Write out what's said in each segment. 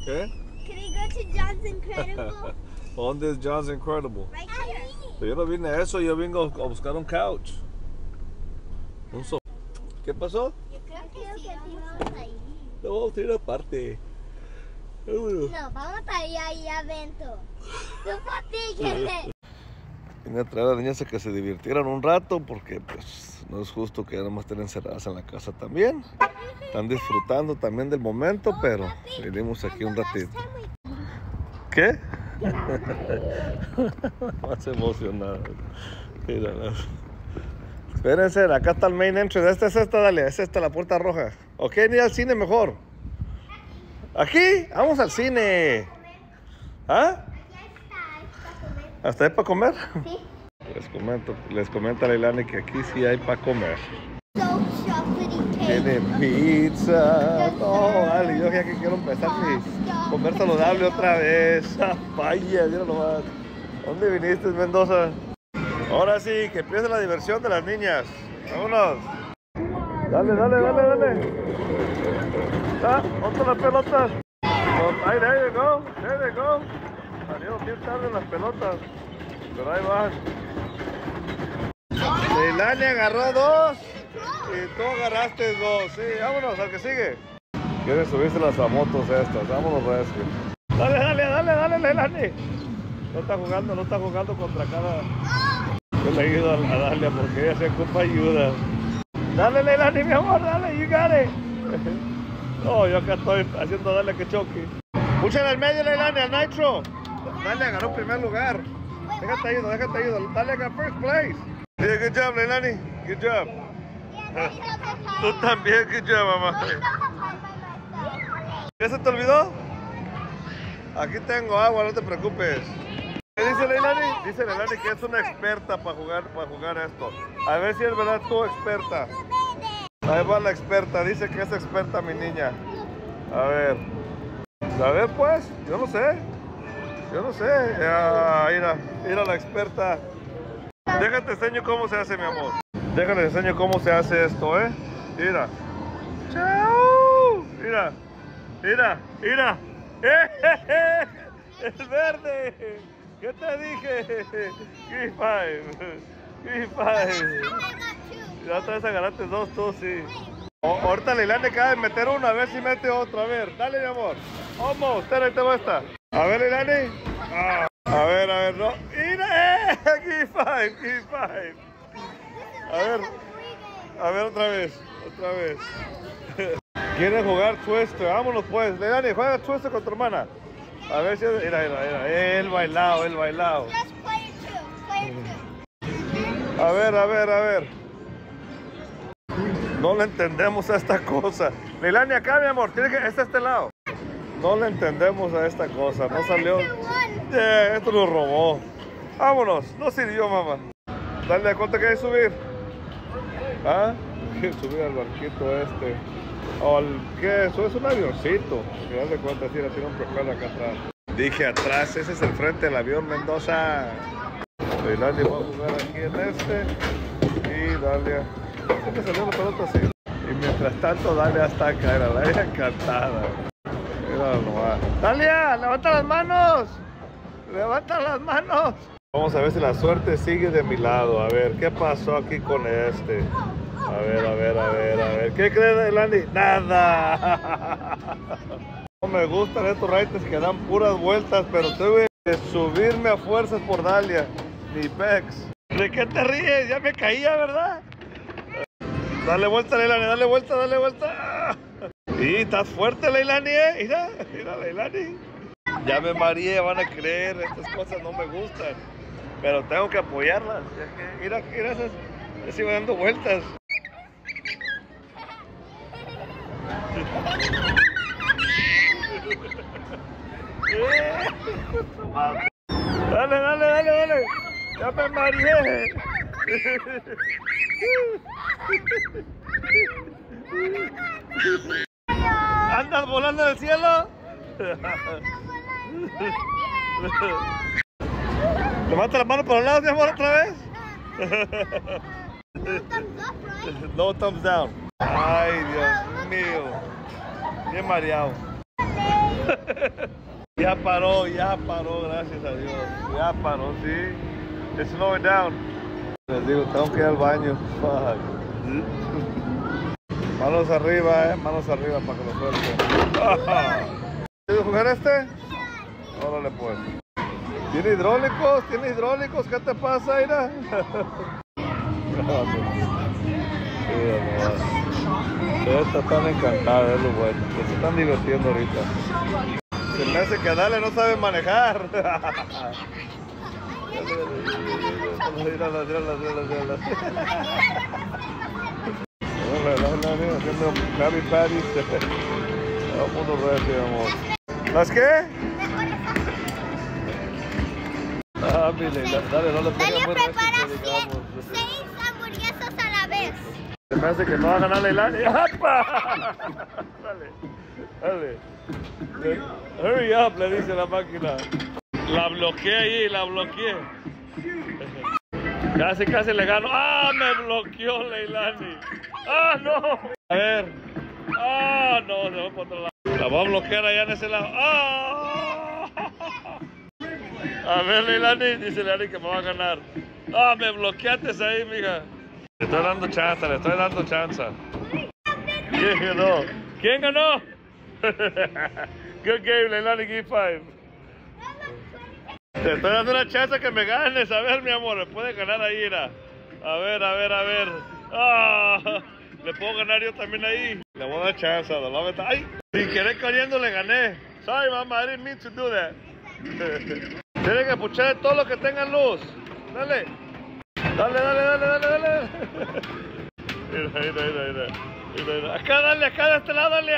¿Qué? Can we go to John's Incredible? ¿Dónde es John's Incredible? Right here. Pero yo no vine a eso, yo vengo a buscar un couch. Un sofá. ¿Qué pasó? Yo creo que sí vamos ahí. No, vamos a ir aparte. No, vamos a ir ahí adentro. Tú platíquenle. Vine a traer a las niñas a que se divirtieran un rato porque pues no es justo que nada más estén encerradas en la casa también. Están disfrutando también del momento, pero vinimos aquí un ratito. ¿Qué? Más emocionada. Míralas. Espérense, acá está el main entrance. Esta es esta, dale, es esta la puerta roja. Ok, ni al cine mejor. ¿Aquí? Vamos al cine. ¿Ah? ¿Hasta ahí para comer? Sí. Les comenta Leilani que aquí sí hay para comer. So chocolatey cake. Tiene pizza. No, dale, yo ya que quiero empezar mi comer saludable otra vez. Vaya, mira nomás. ¿Dónde viniste, Mendoza? Ahora sí, que empiece la diversión de las niñas. Vámonos. Dale, dale, dale, dale. Ah, otra las pelotas. Ahí, there you go. There they go. Salieron bien tarde las pelotas. Pero ahí van. Leilani agarró 2 y tú agarraste 2. Sí, vámonos, al que sigue. Quieren subirse las motos estas. Vámonos, rescue. Dale, dale, dale, dale, Leilani. No está jugando contra cada. Yo le ayudo a Dalia porque ella se ocupa ayuda. Dale, Leilani, mi amor, dale, you got it. No, yo acá estoy haciendo a Dalia que choque. Púchale al medio, Leilani, al Nitro. Dalia agarró primer lugar. Déjate ayuda, Dalia got first place. Yeah, good job, Leilani. Good job. Tú también, good job, mamá. ¿Qué se te olvidó? Aquí tengo agua, no te preocupes. ¿Qué dice Leilani? Dice Leilani que es una experta para jugar esto. A ver si es verdad tú experta. Ahí va la experta, dice que es experta mi niña. A ver pues, yo no sé. Mira la experta. Déjate enseño cómo se hace, mi amor. Déjale enseño cómo se hace esto, Mira. ¡Chao! Mira. ¡El verde! ¿Qué te dije? Give five. Ya otra vez agarraste 2, tú sí. Ahorita Leilani acaba de meter uno, a ver si mete otro. A ver, dale, mi amor. Vamos, ahí te va esta. A ver, Leilani. A ver, no. ¡Mira! Give five. A ver, otra vez. ¿Quieren jugar Twister? Vámonos pues. Leilani, juega Twister con tu hermana. A ver si... Mira. El bailado. Just play it too. A ver. No le entendemos a esta cosa. Leilani, acá, mi amor. Tiene que... este lado. No le entendemos a esta cosa. No salió... esto lo robó. Vámonos. No sirvió, mamá. Dale, ¿a cuánto quieres subir? ¿Ah? Subir al barquito este. ¿Qué? Eso es un avioncito. Al final de cuentas, sí, tiene un propeller acá atrás. Dije atrás, ese es el frente del avión, Mendoza. Leilani va a jugar aquí en este. Y Dalia. Siempre salió la pelota así. Y mientras tanto, Dalia está acá. Era la ella encantada. Mira nomás. ¡Dalia! ¡Levanta las manos! Vamos a ver si la suerte sigue de mi lado. A ver, ¿qué pasó aquí con este? A ver. ¿Qué crees, Leilani? ¡Nada! No me gustan estos raíces que dan puras vueltas, pero tuve que subirme a fuerzas por Dalia. Ni pex. ¿De qué te ríes? Ya me caía, ¿verdad? Dale vuelta, Leilani, dale vuelta. Y estás fuerte, Leilani, Mira, Leilani. Ya me mareé, van a creer, estas cosas no me gustan. Pero tengo que apoyarlas. Mira, esas siguen dando vueltas. Dale. Ya me mareé. ¿Andas volando en el cielo? Levanta la mano por los lados, mi amor, otra vez. No thumbs down. Ay, Dios mío. Bien mareado. Ya paró, gracias a Dios. Ya paró, sí. It's slowing down. Les digo, tengo que ir al baño. Fuck. Manos arriba, manos arriba para que lo suelten. ¿Quieres jugar este? Órale pues. ¿Tiene hidráulicos? ¿Tiene hidráulicos? ¿Qué te pasa, Ira? Estas están encantadas, es lo bueno. Se están divirtiendo ahorita. Se me hace que Dale no sabe manejar. Haciendo Krabby Patties. ¿Las qué? Dale, no le Dale prepara 6 hamburguesas a la vez. Se me hace que no va a ganar Leilani. ¡Apa! Dale. Hurry up, le dice la máquina. La bloqueé ahí, la bloqueé. Casi le gano. ¡Ah! Me bloqueó Leilani. ¡Ah, no! A ver. ¡Ah, no! Se va por otro lado. La voy a bloquear allá en ese lado. ¡Ah! A ver, Leilani, dice Leilani que me va a ganar. ¡Ah, me bloqueaste ahí, mija! Le estoy dando chance, ¿Quién ganó? ¿Quién ganó? Good game, Leilani, give 5. Te estoy dando una chance que me ganes. A ver, mi amor, me puedes ganar ahí, Ira. A ver. ¡Ah! ¿Le puedo ganar yo también ahí? Le voy a dar chance. ¡Ay! Sin querer corriendo le gané. Sorry, mama, I didn't mean to do that. Tiene que puchar todo lo que tenga luz. Dale. Mira. Acá, dale, acá de este lado, dale.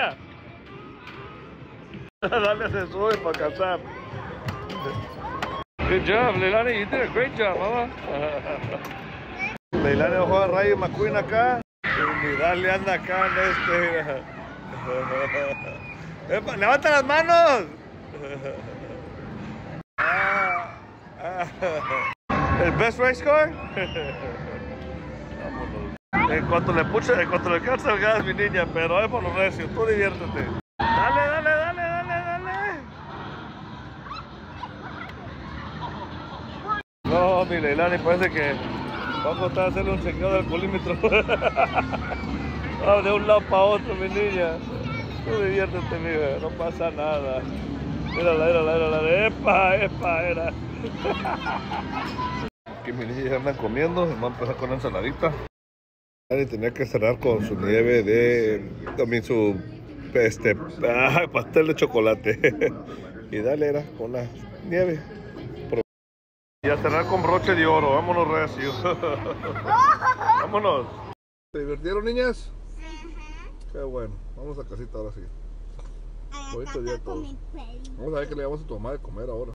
Dale, se sube para cazar. Good job, Leilani. You did a great job, mama. Leilani bajó a Rayo McQueen acá. Y Dale anda acá en este. ¡Levanta las manos! ¿El best race car? En cuanto le alcanza el gas, mi niña, pero es por los recios, tú diviértete. Dale. No, mi Leilani, parece que va a costar hacerle un chequeo del alcoholímetro. De un lado para otro, mi niña. Tú diviértete, mija, no pasa nada. Mírala. Epa, era. Aquí mis niñas ya andan comiendo, vamos a empezar con la ensaladita. Y tenía que cerrar con su nieve también su pastel de chocolate. Y Dale era con la nieve. Y a cerrar con broche de oro, vámonos recio. Vámonos. ¿Se divirtieron, niñas? Qué bueno, vamos a casita ahora sí. Bonito día todos. Vamos a ver qué le damos a tu mamá de comer ahora.